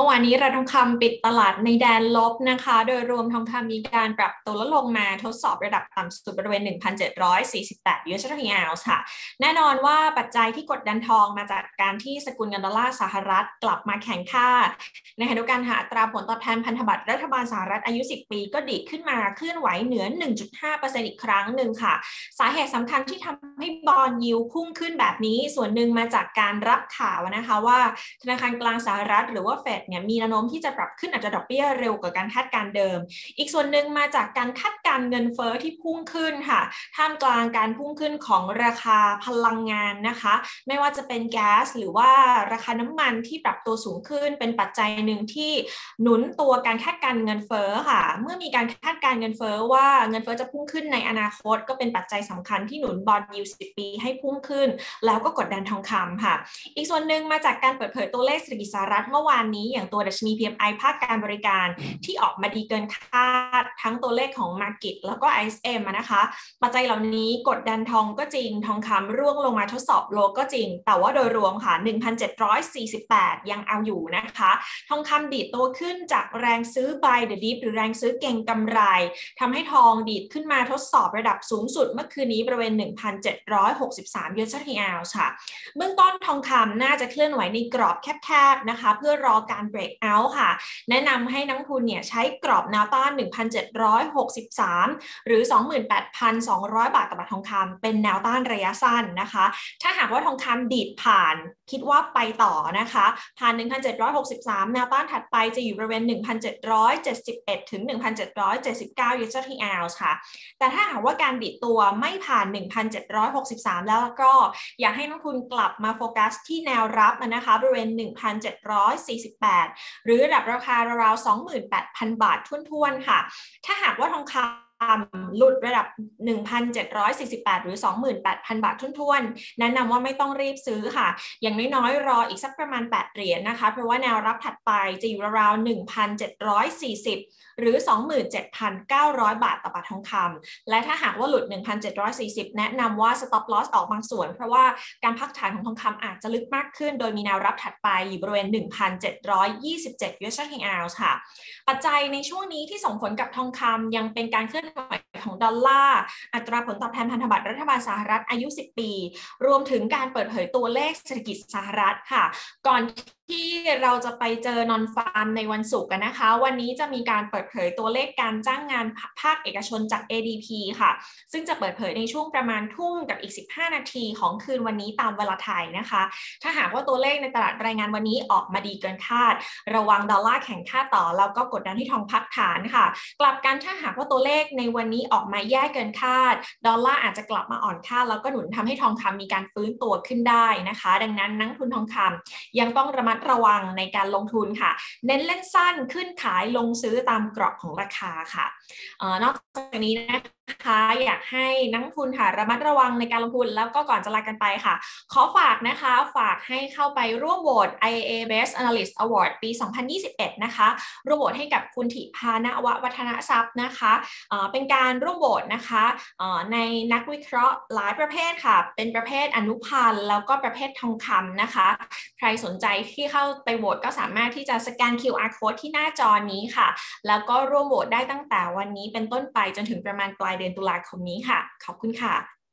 เมื่อวานนี้ราคาทองคำปิดตลาดในแดนลบนะคะโดยรวมทองคำมีการปรับตัวลดลงมาทดสอบระดับต่ำสุดบริเวณ 1,748 US ดอลลาร์ต่อออนซ์ค่ะแน่นอนว่าปัจจัยที่กดดันทองมาจากการที่สกุลเงินดอลลาร์สหรัฐกลับมาแข็งค่าในขณะเดียวกันหาอัตราผลตอบแทนพันธบัตรรัฐบาลสหรัฐอายุ 10 ปีก็ดีดขึ้นมาเคลื่อนไหวเหนือ 1.5% อีกครั้งหนึ่งค่ะสาเหตุสำคัญที่ทำให้บอนด์ยิลด์พุ่งขึ้นแบบนี้ส่วนหนึ่งมาจากการรับข่าวนะคะว่าธนาคารกลางสหรัฐหรือว่าเฟดเนี่ยมีแนวโน้มที่จะปรับขึ้นอัตราดอกเบี้ยเร็วกว่าการคาดการณ์เดิมอีกส่วนหนึ่งมาจากการคาดการณ์เงินเฟ้อที่พุ่งขึ้นค่ะท่ามกลางการพุ่งขึ้นของราคาพลังงานนะคะไม่ว่าจะเป็นแก๊สหรือว่าราคาน้ำมันที่ปรับตัวสูงขึ้นเป็นปัจจัยหนึ่งที่หนุนตัวการคาดการณ์เงินเฟ้อค่ะเมื่อมีการคาดการณ์เงินเฟ้อว่าเงินเฟ้อจะพุ่งขึ้นในอนาคตก็เป็นปัจจัยสำคัญที่หนุนบอนด์ยิลด์ 10 ปีให้พุ่งขึ้นแล้วก็กดดันทองคำค่ะอีกส่วนหนึ่งมาจากการเปิดเผยตัวเลขเศรษฐกิจสหรัฐเมื่อวานนี้อย่างตัวดัชนี PMI ภาคการบริการที่ออกมาดีเกินคาดทั้งตัวเลขของ Market แล้วก็ ISM นะคะปัจจัยเหล่านี้กดดันทองก็จริงทองคำร่วงลงมาทดสอบโลก็จริงแต่ว่าโดยรวมค่ะ 1,748 ยังเอาอยู่นะคะทองคำดีดตัวขึ้นจากแรงซื้อ buy the dip หรือแรงซื้อเก่งกำไรทำให้ทองดีดขึ้นมาทดสอบระดับสูงสุดเมื่อคืนนี้บริเวณ 1,763 US ดอลลาร์ต่อออนซ์ค่ะเบื้องต้นทองคำน่าจะเคลื่อนไหวในกรอบแคบๆนะคะเพื่อรอการ break out ค่ะแนะนำให้นักทุนเนี่ยใช้กรอบแนวต้าน 1,763 หรือ 28,200 บาทต่อบาททองคำเป็นแนวต้านระยะสั้นนะคะถ้าหากว่าทองคำดีดผ่านคิดว่าไปต่อนะคะผ่าน 1,763 แนวต้านถัดไปจะอยู่บริเวณ 1,771 ถึง 1,779 US ดอลลาร์ต่อออนซ์ค่ะแต่ถ้าหากว่าการดีดตัวไม่ผ่าน 1,763 แล้วก็อยากให้นักทุนกลับมาโฟกัสที่แนวรับนะคะบริเวณ 1,748 หรือระดับราคาราวๆ 28,000 บาททุ่นๆค่ะถ้าหากว่าทองคำหลุดระดับ 1,748 หรือ 28,000 บาททุ่นๆแนะนำว่าไม่ต้องรีบซื้อค่ะอย่างน้อยๆรออีกสักประมาณ8เหรียญนะคะเพราะว่าแนวรับถัดไปจะอยู่ราวๆ 1,740 หรือ 27,900 บาทต่อบาททองคำและถ้าหากว่าหลุด 1,740 แนะนำว่า stop loss ออกบางส่วนเพราะว่าการพักฐานของทองคำอาจจะลึกมากขึ้นโดยมีแนวรับถัดไปอยู่บริเวณ 1,727 US ดอลลาร์ต่อออนซ์ค่ะปัจจัยในช่วงนี้ที่ส่งผลกับทองคำยังเป็นการเคลื่อนไหวของดอลลาร์อัตราผลตอบแทนพันธบัตรรัฐบาลสหรัฐอายุ 10 ปีรวมถึงการเปิดเผยตัวเลขเศรษฐกิจสหรัฐค่ะก่อนที่เราจะไปเจอนอนฟาร์มในวันศุกร์กันนะคะวันนี้จะมีการเปิดเผยตัวเลขการจ้างงานภาคเอกชนจาก ADP ค่ะซึ่งจะเปิดเผยในช่วงประมาณทุ่มกับอีก15นาทีของคืนวันนี้ตามเวลาไทยนะคะถ้าหากว่าตัวเลขในตลาดรายงานวันนี้ออกมาดีเกินคาดระวังดอลลาร์แข็งค่าต่อแล้วก็กดดันให้ทองพักฐานค่ะกลับกันถ้าหากว่าตัวเลขในวันนี้ออกมาแย่เกินคาดดอลลาร์อาจจะกลับมาอ่อนค่าแล้วก็หนุนทำให้ทองคำมีการฟื้นตัวขึ้นได้นะคะดังนั้นนักทุนทองคำยังต้องระมัดระวังในการลงทุนค่ะเน้นเล่นสั้นขึ้นขายลงซื้อตามกรอบของราคาค่ะนอกจากนี้นะคะอยากให้นักทุนค่ะระมัดระวังในการลงทุนแล้วก็ก่อนจะลากันไปค่ะขอฝากนะคะฝากให้เข้าไปร่วมโหวต IAA Best Analyst Award ปี 2021 นะคะร่วมโหวตให้กับคุณธิพานววัฒนทรัพย์นะคะเป็นการร่วมโหวตนะคะในนักวิเคราะห์หลายประเภทค่ะเป็นประเภทอนุพันธ์แล้วก็ประเภททองคำนะคะใครสนใจที่เข้าไปโหวตก็สามารถที่จะสแกน QR Code ที่หน้าจอนี้ค่ะแล้วก็ร่วมโหวตได้ตั้งแต่วันนี้เป็นต้นไปจนถึงประมาณปลายเดือนตุลาคมนี้ค่ะขอบคุณค่ะ